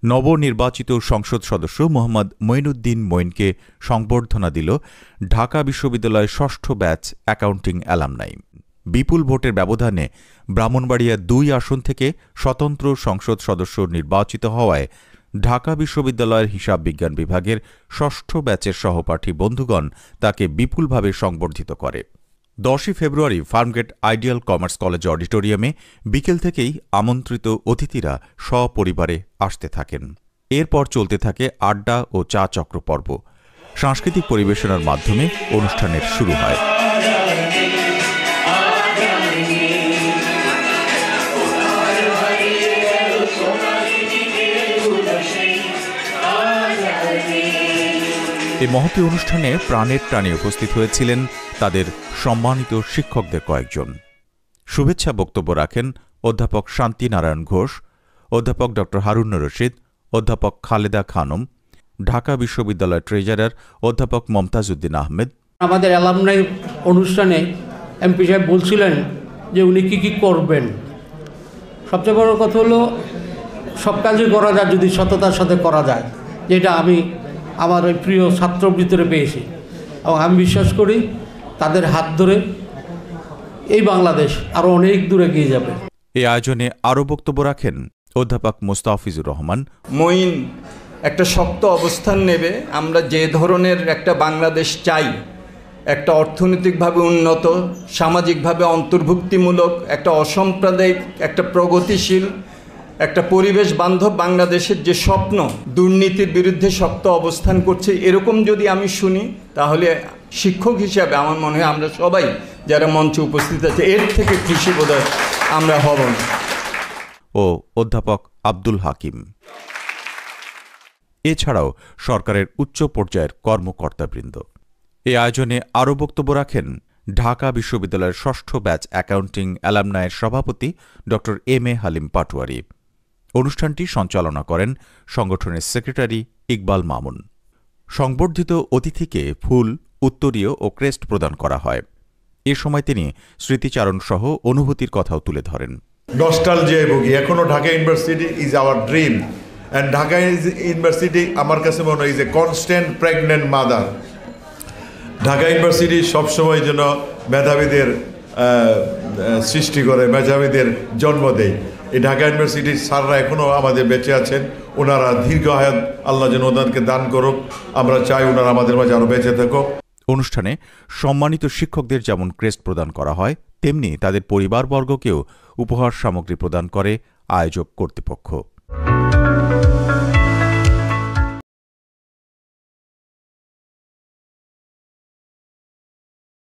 নবনির্বাচিত সংসদ সদস্য মোহাম্মদ মঈনউদ্দিন মঈনকে সংবর্ধনা দিল ঢাকা বিশ্ববিদ্যালয়ের ষষ্ঠ ব্যাচ অ্যাকাউন্টিং অ্যালামনাই। বিপুল ভোটের ব্যবধানে ব্রাহ্মণবাড়িয়া ২ আসন থেকে স্বতন্ত্র সংসদ সদস্য নির্বাচিত হওয়ায় ঢাকা বিশ্ববিদ্যালয়ের হিসাব বিজ্ঞান বিভাগের ষষ্ঠ ব্যাচের সহপাঠী বন্ধুগণ তাকে বিপুলভাবে সংবর্ধিত করে। ১০ February Farmgate ideal commerce college অডিটোরিয়ামে বিকেল থেকেই আমন্ত্রিত অতিথিরা সপরিবারে আসতে থাকেন। এরপর চলতে থাকে আড্ডা ও চা চক্র পর্ব। সাংস্কৃতিক পরিবেশনার মাধ্যমে অনুষ্ঠানের শুরু হয়। এই মহতী অনুষ্ঠানে প্রাণের টানে উপস্থিত হয়েছিলেন তাদের সম্মানিত শিক্ষকদের কয়েকজন। শুভেচ্ছা বক্তব্য রাখেন অধ্যাপক শান্তিনারায়ণ ঘোষ, অধ্যাপক ড হারুন রশিদ, অধ্যাপক খালেদা খানম, ঢাকা বিশ্ববিদ্যালয়ের ট্রেজারার অধ্যাপক মমতাজউদ্দিন আহমেদ। আমাদের অ্যালামনাই অনুষ্ঠানে এমপি সাহেব বলছিলেন যে উনি কী করবেন। সবচেয়ে বড় কথা হলো সব কাজই করা যায় যদি সততার সাথে করা যায়, যেটা আমি আমার ওই প্রিয় ছাত্রর ভিতরে পেয়েছি এবং আমি বিশ্বাস করি তাদের হাত ধরে এই বাংলাদেশ আরও অনেক দূরে এগিয়ে যাবে। এই আয়োজনে আরও বক্তব্য রাখেন অধ্যাপক মোস্তাফিজুর রহমান। মঈন একটা শক্ত অবস্থান নেবে। আমরা যে ধরনের একটা বাংলাদেশ চাই, একটা অর্থনৈতিকভাবে উন্নত, সামাজিকভাবে অন্তর্ভুক্তিমূলক, একটা অসাম্প্রদায়িক, একটা প্রগতিশীল, একটা পরিবেশ বান্ধব বাংলাদেশের যে স্বপ্ন, দুর্নীতির বিরুদ্ধে শক্ত অবস্থান করছে, এরকম যদি আমি শুনি তাহলে শিক্ষক হিসাবে আমার মনে হয় আমরা সবাই যারা মঞ্চে উপস্থিত আছে এর থেকে খুশি বোধহয় আমরা হব না। ও অধ্যাপক আব্দুল হাকিম। এছাড়াও সরকারের উচ্চ পর্যায়ের কর্মকর্তাবৃন্দ। এই আয়োজনে আরও বক্তব্য রাখেন ঢাকা বিশ্ববিদ্যালয়ের ষষ্ঠ ব্যাচ অ্যাকাউন্টিং অ্যালামনাইয়ের সভাপতি ড এম এ হালিম পাটোয়ারি। অনুষ্ঠানটি সঞ্চালনা করেন সংগঠনের সেক্রেটারি ইকবাল মামুন। সংবর্ধিত অতিথিকে ফুল, উত্তরীয় ও ক্রেস্ট প্রদান করা হয়। এ সময় তিনি স্মৃতিচারণ সহ অনুভূতির কথাও তুলে ধরেন। নস্টালজিয়ায় ভুগি। এখনো Dhaka university is our dream, and Dhaka university আমার কাছে মনে হয় is a constant pregnant mother. Dhaka university সবসময় যেন মেধাবীদের সৃষ্টি করে, মেধাবীদের জন্ম দেয়। এই ঢাকা ইউনিভার্সিটির স্যাররা এখনও আমাদের বেঁচে আছেন। ওনারা দীর্ঘ হায়াত আল্লাহ যেন ওনাদেরকে দান করুক। আমরা চাই ওনারা আমাদের মাঝে আরও বেঁচে থাকুক। অনুষ্ঠানে সম্মানিত শিক্ষকদের যেমন ক্রেস্ট প্রদান করা হয়, তেমনি তাদের পরিবারবর্গকেও উপহার সামগ্রী প্রদান করে আয়োজক কর্তৃপক্ষ।